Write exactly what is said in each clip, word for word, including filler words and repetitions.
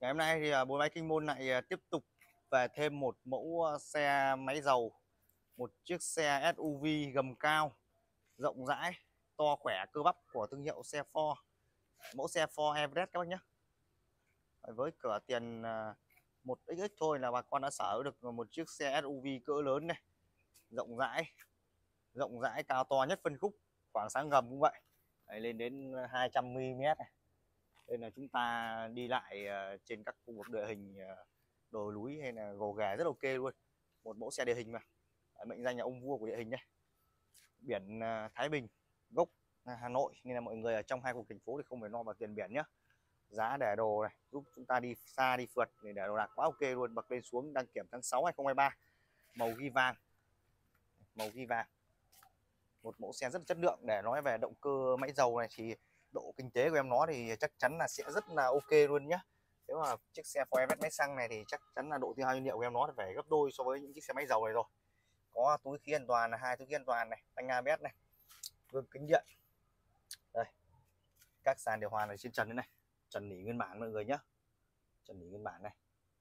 Ngày hôm nay thì à, bốn máy Kinh Môn lại à, tiếp tục về thêm một mẫu à, xe máy dầu, một chiếc xe ét u vê gầm cao, rộng rãi, to khỏe, cơ bắp của thương hiệu xe Ford, mẫu xe Ford Everest các bác nhé. Với cửa tiền à, một x x thôi là bà con đã sở được một chiếc xe ét u vê cỡ lớn này, rộng rãi, rộng rãi cao to nhất phân khúc, khoảng sáng gầm cũng vậy. Đấy, lên đến hai trăm mi li mét này. Đây là chúng ta đi lại trên các khu vực địa hình đồi núi hay là gồ ghề rất ok luôn. Một mẫu xe địa hình mà mệnh danh là ông vua của địa hình đây. Biển Thái Bình, gốc Hà Nội, nên là mọi người ở trong hai khu thành phố thì không phải lo vào tiền biển nhé. Giá để đồ này giúp chúng ta đi xa đi phượt để để đồ đạc quá ok luôn. Bật lên xuống đăng kiểm tháng sáu hai không hai ba, màu ghi vàng, màu ghi vàng. Một mẫu xe rất là chất lượng. Để nói về động cơ máy dầu này thì độ kinh tế của em nó thì chắc chắn là sẽ rất là ok luôn nhé. Nếu mà chiếc xe Ford Everest máy xăng này thì chắc chắn là độ tiêu hao nhiên liệu của em nó phải gấp đôi so với những chiếc xe máy dầu này rồi. Có túi khí an toàn là hai túi khí an toàn này, phanh a bê ét này, gương kính điện. Đây, các sàn điều hòa này trên trần đây này, trần nỉ nguyên bản mọi người nhé, trần nỉ nguyên bản này.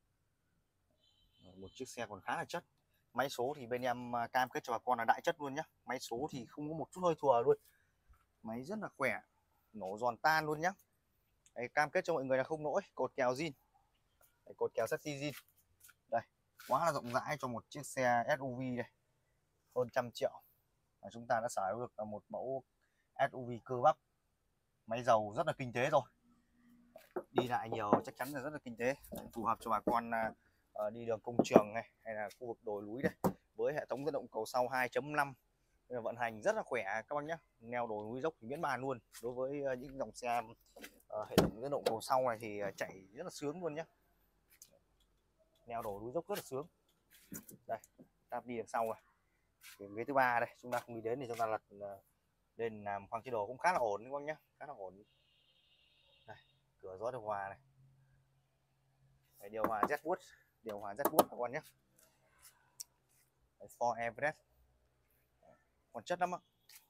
Một chiếc xe còn khá là chất. Máy số thì bên em cam kết cho bà con là đại chất luôn nhé. Máy số thì không có một chút hơi thừa luôn, máy rất là khỏe, nổ giòn tan luôn nhé. Đây, cam kết cho mọi người là không lỗi. Cột kèo zin, đây, cột kèo sắt zin. Đây, quá là rộng rãi cho một chiếc xe ét u vê đây, hơn trăm triệu. Và chúng ta đã sở hữu được một mẫu ét u vê cơ bắp, máy dầu rất là kinh tế rồi. Đi lại nhiều chắc chắn là rất là kinh tế, phù hợp cho bà con uh, đi đường công trường này hay là khu vực đồi núi đây. Với hệ thống dẫn động cầu sau hai chấm năm, vận hành rất là khỏe các bác nhé. Neo đồi núi dốc thì miễn bàn luôn. Đối với những dòng xe uh, hệ thống dẫn động cầu sau này thì chạy rất là sướng luôn nhé. Neo đồi núi dốc rất là sướng. Đây, ta đi đằng sau này. Ghế thứ ba đây, chúng ta không đi đến thì chúng ta lật lên làm khoang chế đồ cũng khá là ổn các bác nhé, khá là ổn. Đây, cửa gió điều hòa này. Đây, điều hòa Jetwood, điều hòa Jetwood các con nhé. Đây, Ford Everest còn chất lắm ạ,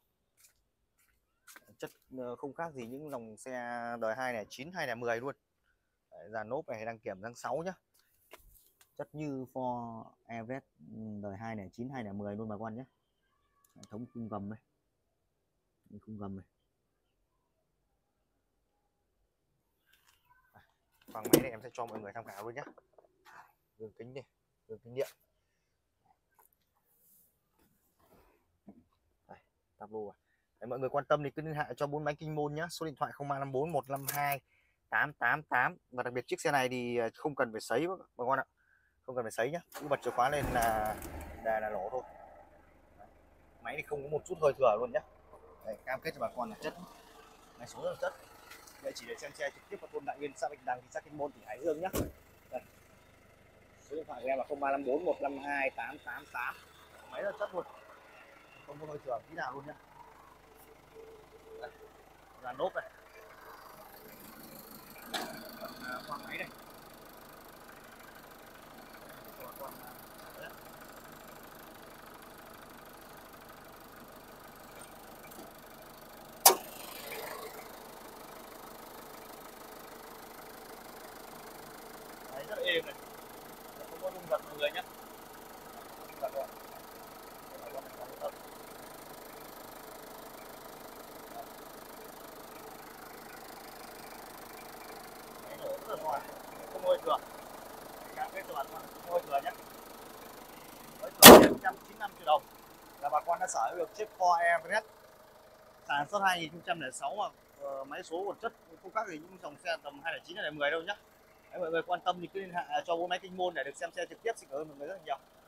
chất không khác gì những dòng xe đời hai này chín hay là mười luôn. Đấy, dàn lốp này đăng kiểm tháng sáu nhá, chất như Ford Everest đời hai này chín hay là mười luôn bà con nhé. Hệ thống khung gầm này, khung gầm này. Khoang máy này em sẽ cho mọi người tham khảo luôn nhé. Gương kính đi, gương kính điện. Đây, tablo à. Đấy, mọi người quan tâm thì cứ liên hệ cho bốn máy Kinh Môn nhé. Số điện thoại không ba năm bốn một năm hai tám tám tám. Và đặc biệt chiếc xe này thì không cần phải sấy bà con ạ, không cần phải sấy nhé, cứ bật chìa khóa lên là là, là nổ thôi. Đấy, máy thì không có một chút hơi thừa luôn nhé. Đây, cam kết cho bà con là chất, máy số rất là chất. Đây chỉ để xem xe trực tiếp vào thôn Đại Yên, xã Bạch Đằng, thị xã Kinh Môn, tỉnh Hải Dương nhé. Đây, số điện thoại của em là không ba năm bốn một năm hai tám tám tám. Máy rất chất luôn, không có hơi thừa tí nào luôn nhé. Dàn lốp này, khoang máy này. Đấy, rất êm này, không có rung giật mọi người nhé. Không hơi thừa, cam kết cho bà con không hơi thừa nhé. Với cửa một trăm chín mươi lăm triệu đồng là bà con đã sở hữu được chiếc Ford Everest sản xuất hai nghìn không trăm lẻ sáu mà uh, máy số còn chất không khác gì những dòng xe tầm hai không chín hay là mười đâu nhé. Đấy, mọi người quan tâm thì cứ liên hệ cho bốn máy Kinh Môn để được xem xe trực tiếp. Xin cảm ơn mọi người rất là nhiều.